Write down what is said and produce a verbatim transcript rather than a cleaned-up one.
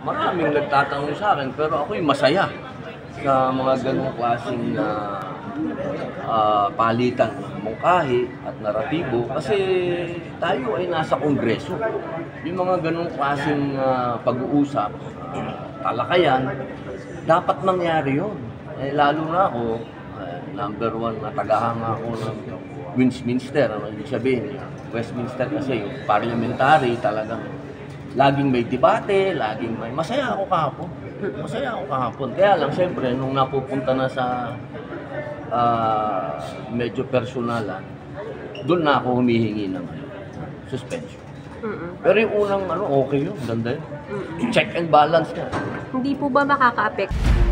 maraming nagtatanong sa akin, pero ako'y masaya sa mga ganong klaseng uh, uh, palitan, mungkahi at naratibo kasi tayo ay nasa kongreso. Yung mga ganong klaseng uh, pag-uusap, uh, talakayan, dapat mangyari yun. Eh, lalo na ako, uh, number one na tagahanga ako ng Westminster, ano ibig sabihin? Westminster kasi yung parliamentary talagang laging may debate, laging may... Masaya ako kahapon. Masaya ako kahapon. Kaya lang, siyempre, nung napupunta na sa uh, medyo personalan, doon na ako humihingi ng suspension. Mm-mm. Pero yung unang, ano, okay yun. Ganda yun. Mm-mm. Check and balance ka. Hindi po ba makaka-affect?